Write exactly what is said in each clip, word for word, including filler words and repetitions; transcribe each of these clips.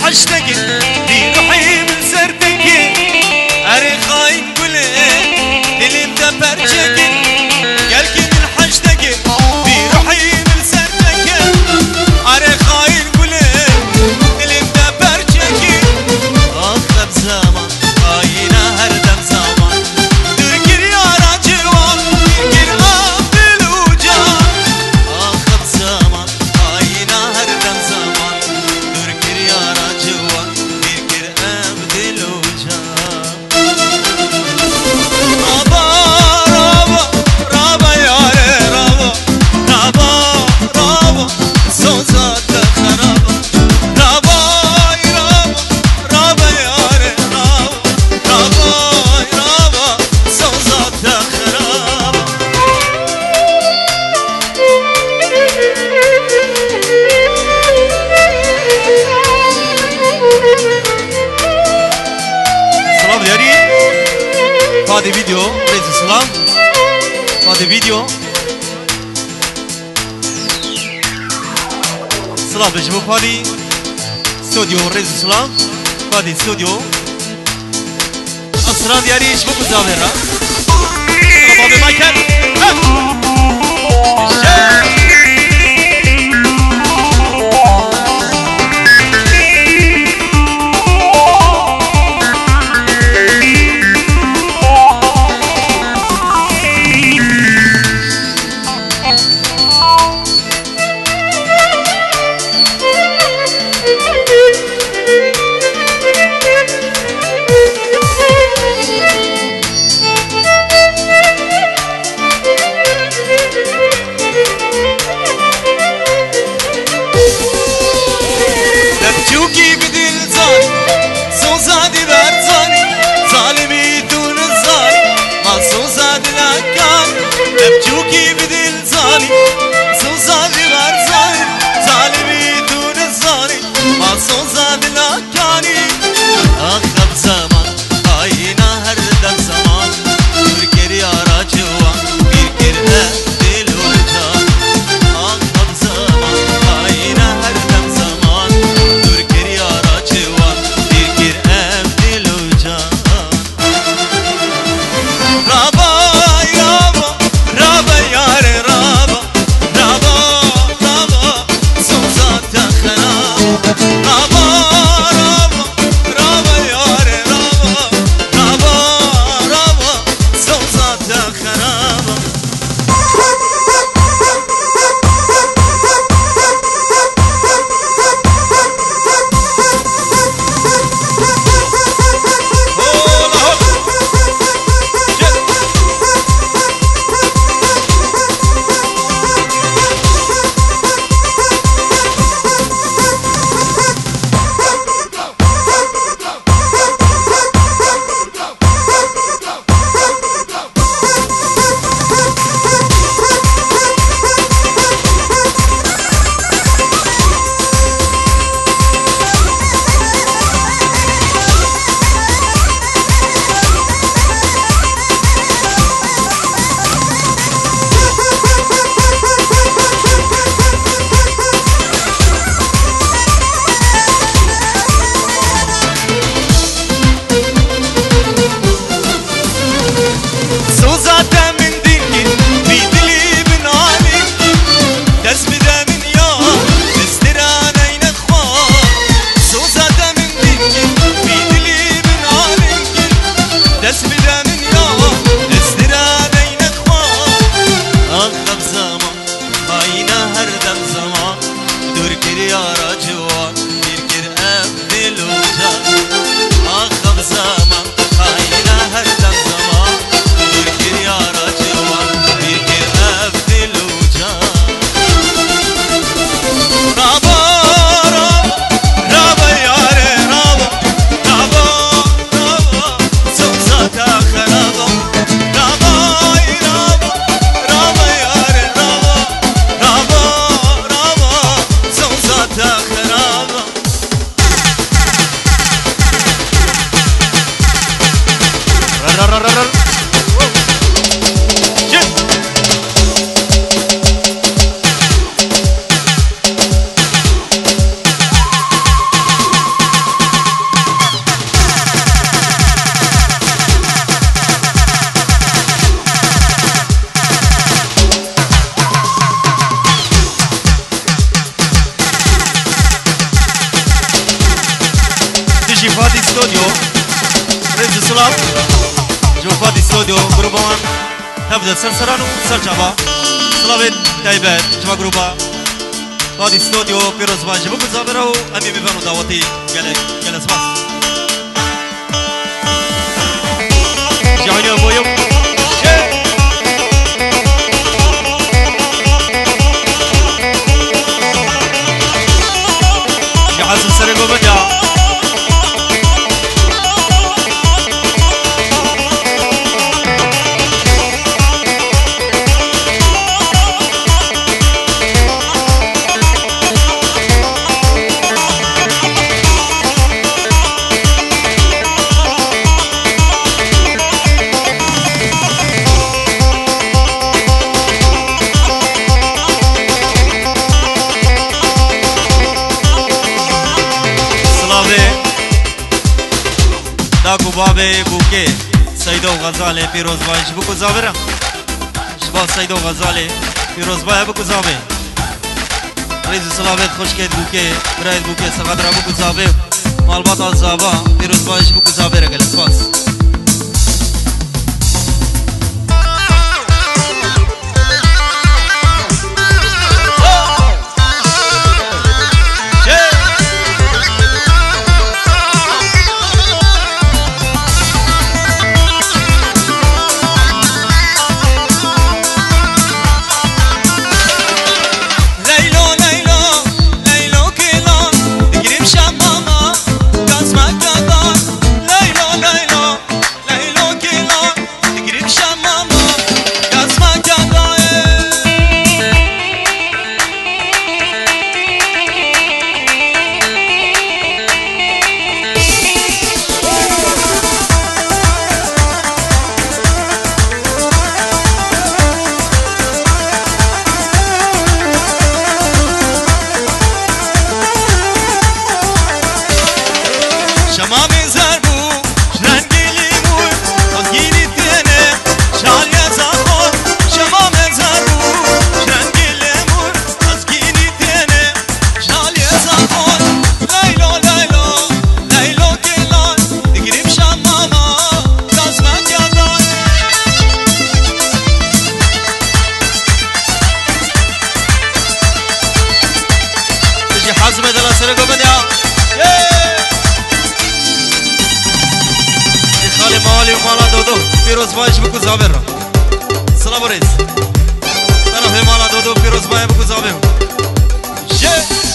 الحشتك دي روحي من سردك أري خاين قولي دليم دبرجك قالك من الحشتك دي روحي من سردك أري خاين قولي دليم دبرجك أخذ زمان خاينة هردم زمان دركر يا راجوان دركر عبد الوجان أخذ زمان خاينة هردم زمان دركر يا راجوان دركر عبد الوجان رابا رابا رابا يا رابا رابا رابا صوزات خرابة رابا رابا رابا يا رابا رابا رابا صوزات خرابة سلام دياري هذا فيديو رئيس السلام هذا فيديو سلام بجمو فادي استوديو رئيس السلام فادي استوديو أسران دياري شبكو زاويرا سلام بابي مايكل Thank you. استوديو ريز سلام جو فادي استوديو جروبان تبدا سرسرانو سرجابا سلاويت تايبات جوا جروبا فادي استوديو بيروز باج بوكو زابرو امي ميفانو دعوتي قال قال اسمع جاوني ابويو حسن سرقو بنيا داكو بابي بوكي سيدو غزالي بيروز باي شبكو زابرا شبا سيدو غزالي بيروز باي بكو زابي ريز سلاويت خوشكيت بوكي برايد بوكي سغادرا بكو زابي مالبات الزابا بيروز باي شبكو زابرا قال اسباس بايش بكو زابر سلام ريس انا في مالا دودو فيروز باي بكو زابر شي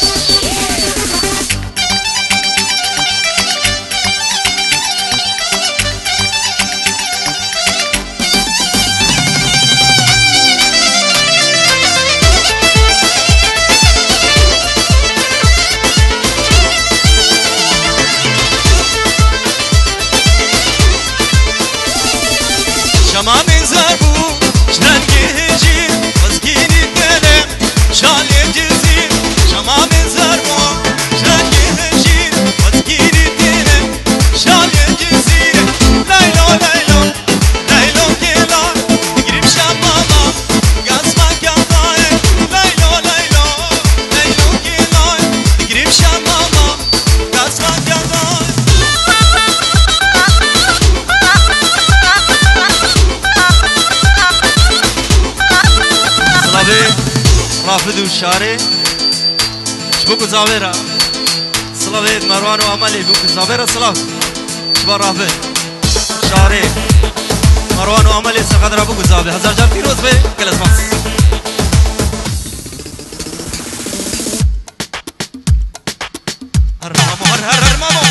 شما من زبو شنان گهجی وزگینی دلم شالی جزی شما من زبو شنان گهجی وزگینی دلم شالی جزی لیلو لیلو لیلو گلا گریم شماما گازما گدای لیلو لیلو لیلو گلا گریم شماما گازما گدای رافد وشاري شبوكو زاويرا صلاويت مروان وعملي بوكو زاويرا صلاف شبا رافد شاري مروان وعملي سقدر بوكو زاويرا هزار جار فيروز بي كلاس ماس هر مامو هر هر هر مامو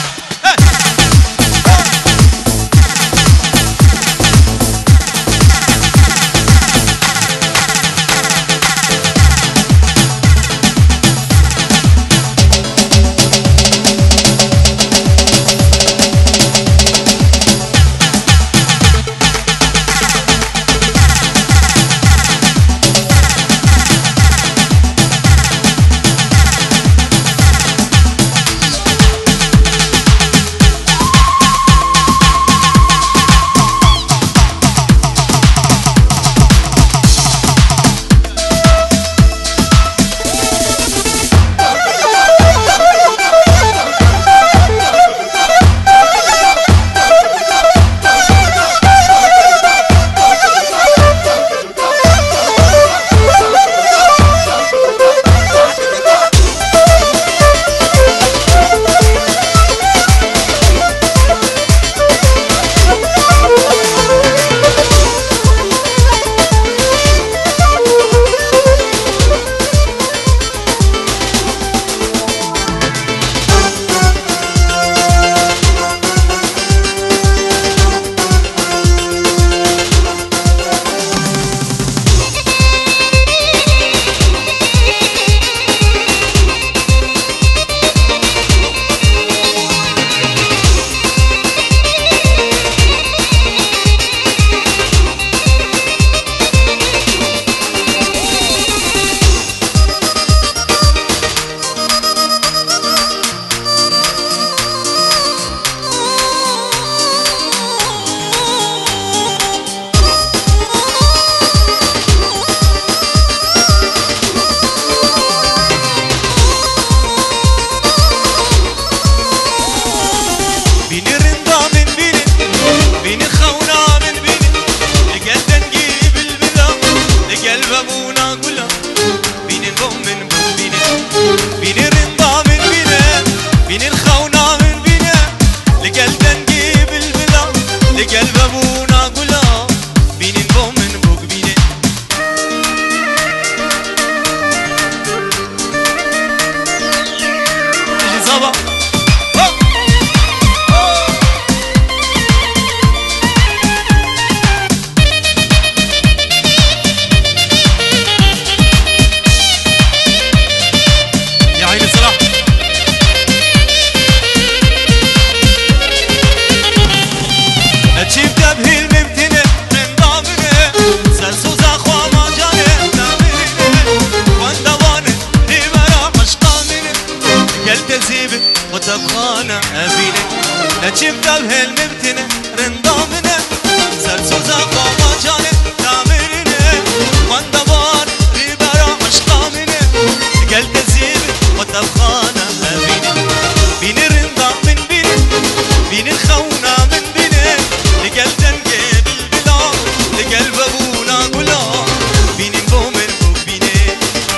قلت زيب وتبخانا أبينك نجيب ذبه المبتنة رندامنا سرسوزا قوما جانب تامرنا واندبار ريبارا عشقامنا قلت زيب وتبخانا أبينك بين الرندام من بينك بين الخونا من بينك لقلب دنقب البلا لقلب أبونا قلا بين بومن بوبينك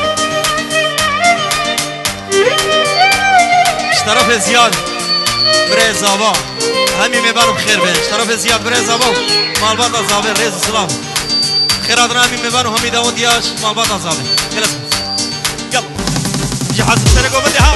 اشترف زياد بري زابا همي مبارو بخير بين اشترف زياد بري زابا مالباطا زابر ريز السلام خيراتنا همي مبارو همي داود ياش مالباطا زابر يلا يلا جهاز السرقو بديها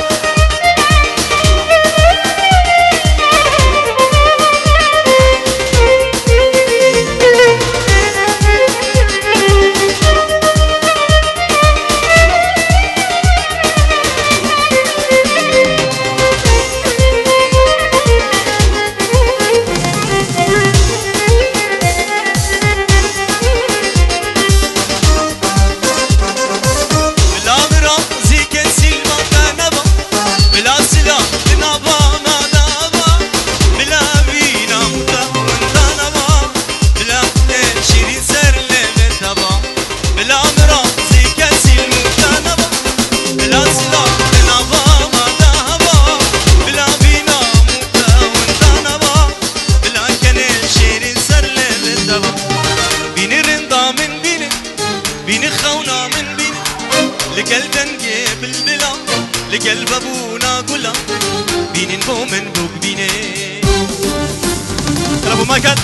قلب ابونا قلا بين بومن بوك بيني كلابو ما كان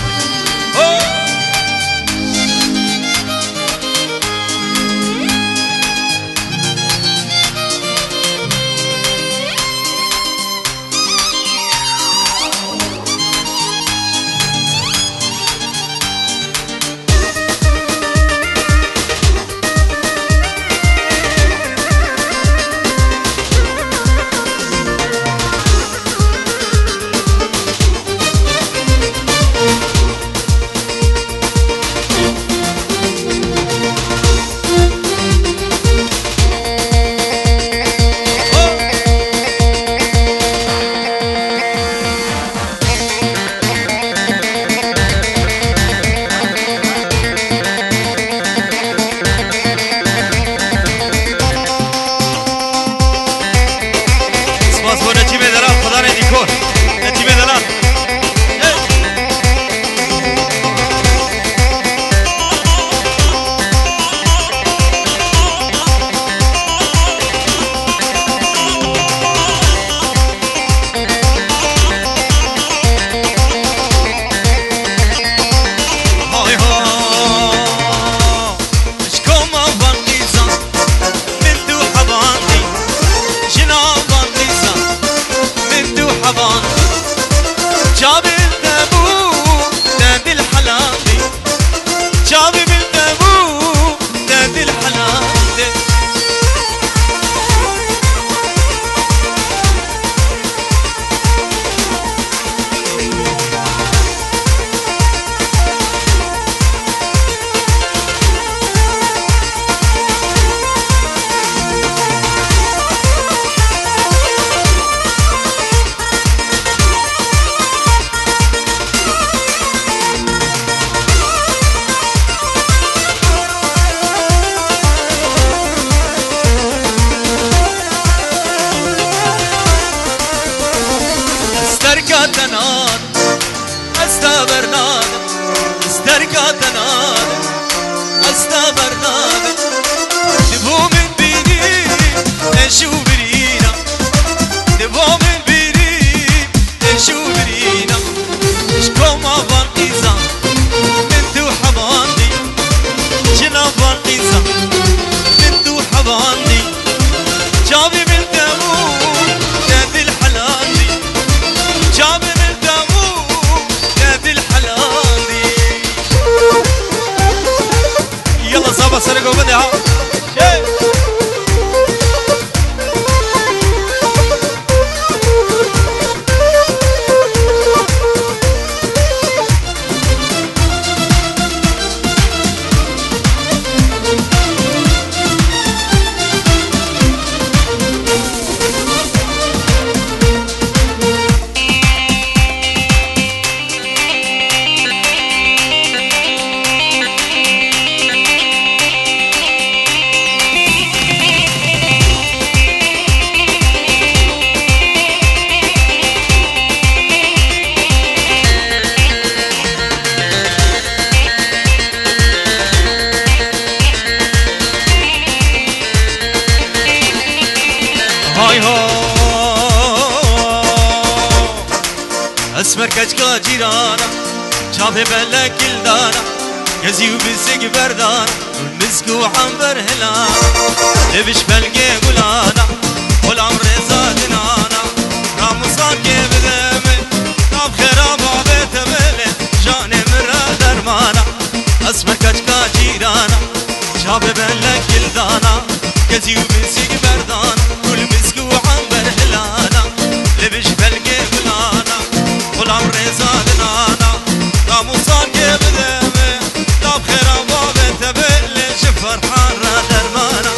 اسمر کچکا جیرانا چاپ بلک الدانا گزی و بزگ بردانا مسکو عنبر هلانا لبش بلگه گلانا غلام رضا دنانا راموسان که بدمه ناب خراب آبت بله جان مرا درمانا اسمر کچکا جیرانا چاپ بلک الدانا گزی و بزگ بردانا کل مسکو عنبر هلانا لبش بلگه گلانا غلام رضا دنانا راموسان که بدمه ناب خراب آبت بله فرحان را درمانا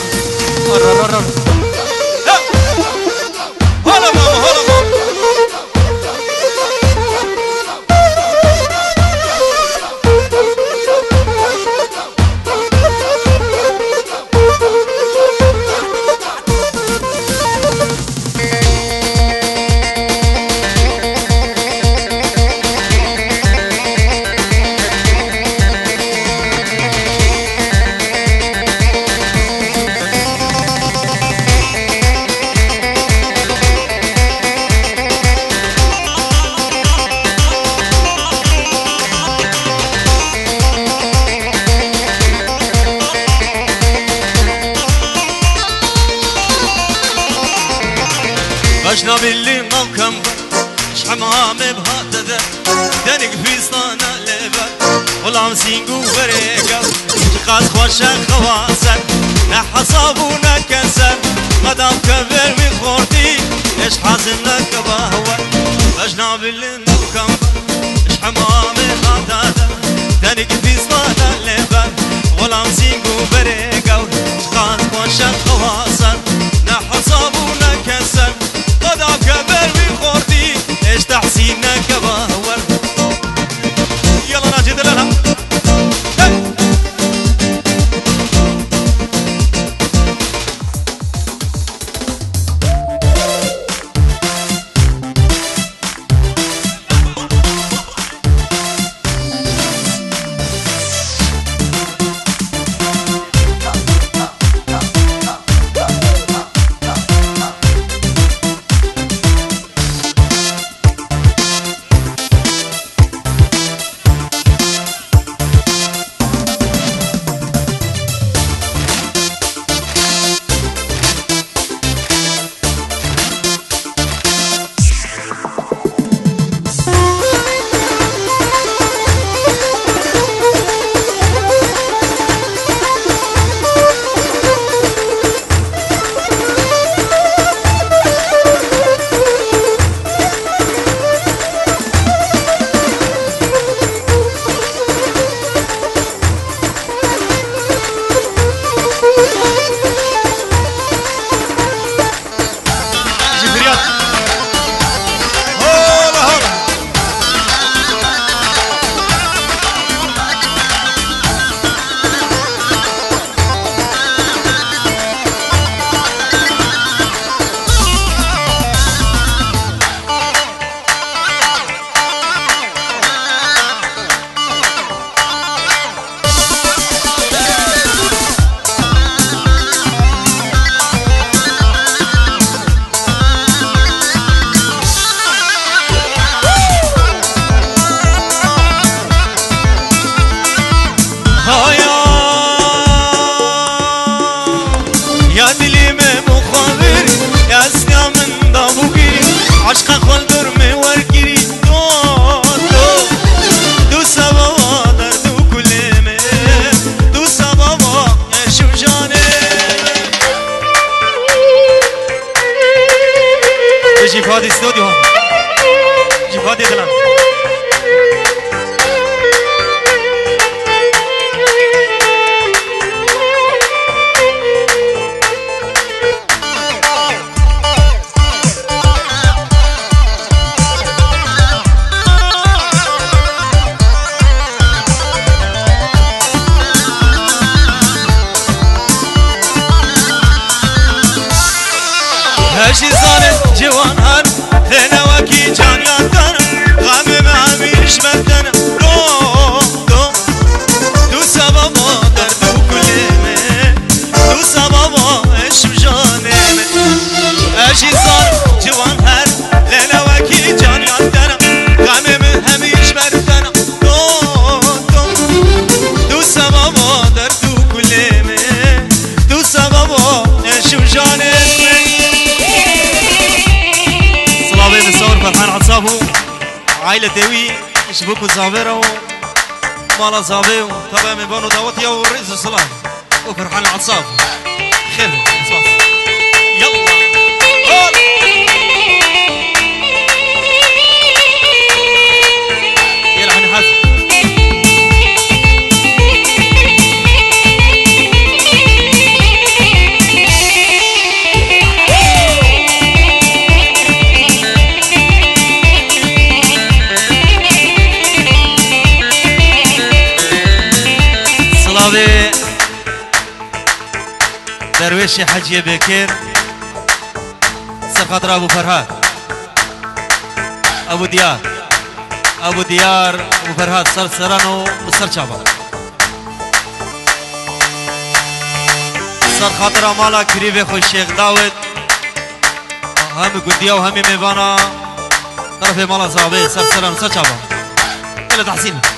هلا ماما هلا ماما باشنا باللي موكم شحمام بهاتده دنك في صانا لبا غلام سينقو بريقا جقاس خوشا خواسر نحصابونا كسر مدام كبر من خورتي ايش حاسمنا كباهور باشنا باللي موكم شحمام بهاتده دنك في صانا لبا غلام سينقو بريقا جقاس خوشا خواسر نحصابونا كسر مدام كبر من خورتي ايش تحسيننا كباهور يلا نجد لها جهاد استوديو جهاد دلان هشي صارت جوان هر هنا وكي جان يادر غم عائلة دوي يشبكوا زابرة ومالا زابي طبعا من بانو دعوتي ورئيس الصلاة وفرحان العصاب خير يلا يلا حني حسن صلابي درويشي حجي بكير سر خاطر ابو فرهاد ابو ديار ابو ديار ابو فرهاد سر سرانو وسر شابا سر خاطر مالا كريبي خو الشيخ داود هم قديا وهم ميبانا طرف مالا صابي سر سرانو سر شابا يلا تحسين